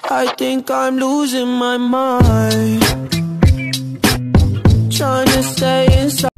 I think I'm losing my mind, trying to stay inside.